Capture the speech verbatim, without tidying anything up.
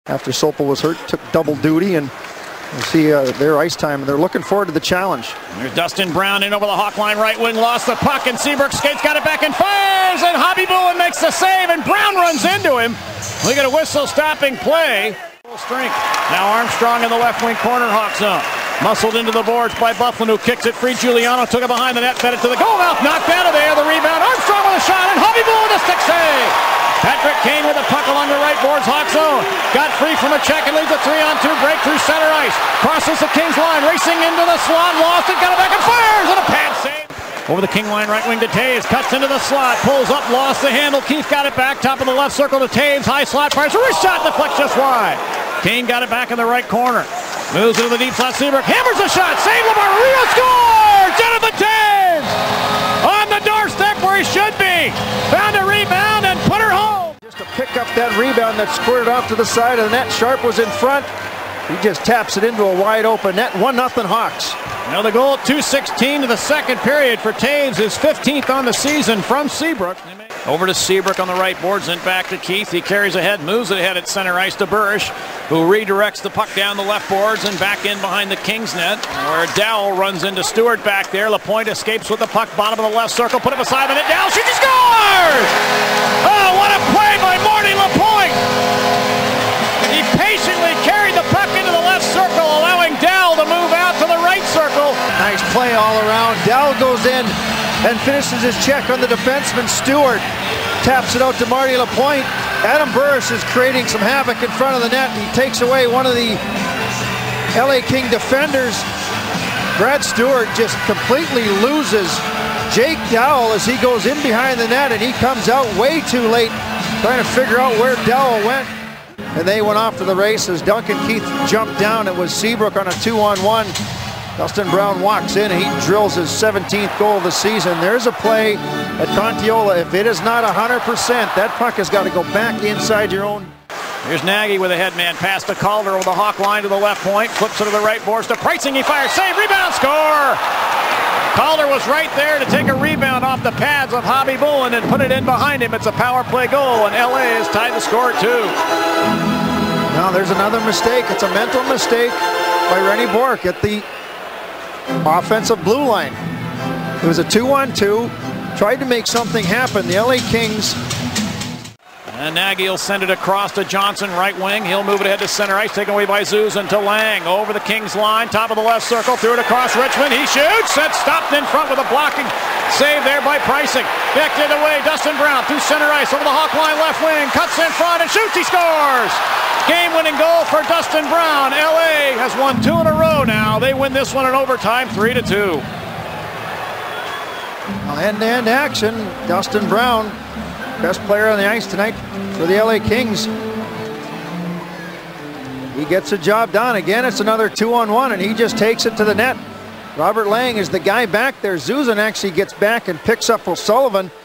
After Sopel was hurt, took double duty, and we'll see uh, their ice time. They're looking forward to the challenge. There's Dustin Brown in over the hawk line, right wing, lost the puck, and Seabrook skates, got it back and fires, and Hobbie-Boulin makes the save, and Brown runs into him. We get a whistle stopping play. Full strength. Now Armstrong in the left wing corner, Hawk zone. Muscled into the boards by Byfuglien, who kicks it free. Giuliano took it behind the net, fed it to the goal mouth, knocked out of there. The rebound, Armstrong with a shot, and Hobbie-Boulin with a stick save. Patrick Kane with the puck along the right boards, Hawk zone. Got free from a check and leads a three on two break through center ice. Crosses the Kings line, racing into the slot, lost it, got it back and fires, and a pad save. Over the King line, right wing to Taves, cuts into the slot, pulls up, lost the handle. Keith got it back, top of the left circle to Taves, high slot, fires a wrist shot, deflects just wide. Kane got it back in the right corner. Moves into the deep slot, Seabrook hammers the shot, save Lamar, Rio scores! Jonathan Taves! On the doorstep where he should be. Found a rebound and put her home. Just to pick up that rebound that squirted off to the side of the net. Sharp was in front. He just taps it into a wide open net. one nothing Hawks. Now the goal at two sixteen to the second period for Taves, his fifteenth on the season from Seabrook. Over to Seabrook on the right boards and back to Keith. He carries ahead, moves it ahead at center ice to Burish, who redirects the puck down the left boards and back in behind the Kings net, where Dowell runs into Stewart back there. Lapointe escapes with the puck, bottom of the left circle, put it beside the net. Dowell shoots, he scores! Oh, what a play by Marty Lapointe! He patiently carried the puck into the left circle, allowing Dowell to move out to the right circle. Nice play all around. Dowell goes in and finishes his check on the defenseman. Stewart taps it out to Marty Lapointe. Adam Burish is creating some havoc in front of the net. He takes away one of the L A King defenders. Brad Stewart just completely loses Jake Dowell as he goes in behind the net, and he comes out way too late trying to figure out where Dowell went. And they went off to the races. Duncan Keith jumped down. It was Seabrook on a two on one. Dustin Brown walks in and he drills his seventeenth goal of the season. There's a play at Contiola. If it is not one hundred percent, that puck has got to go back inside your own. Here's Nagy with a headman pass to Calder with the hawk line to the left point. Flips it to the right boards to Pricing. He fires, save, rebound, score! Calder was right there to take a rebound off the pads of Hobbie-Boulin and put it in behind him. It's a power play goal, and L A has tied the score at two. Now there's another mistake. It's a mental mistake by Rennie Bourque at the offensive blue line. It was a two on two. Tried to make something happen. The L A Kings. And Nagy will send it across to Johnson, right wing. He'll move it ahead to center ice, taken away by Zuzan to Lang. Over the Kings line, top of the left circle, threw it across Richmond. He shoots, that's stopped in front with a blocking save there by Pricing. Back the other way, Dustin Brown through center ice, over the hawk line, left wing, cuts in front and shoots, he scores! Game-winning goal for Dustin Brown. L A has won two in a row now. They win this one in overtime, three to two. End-to-end action. Dustin Brown, best player on the ice tonight for the L A Kings. He gets the job done. Again, it's another two on one, and he just takes it to the net. Robert Lang is the guy back there. Zuzan actually gets back and picks up O'Sullivan.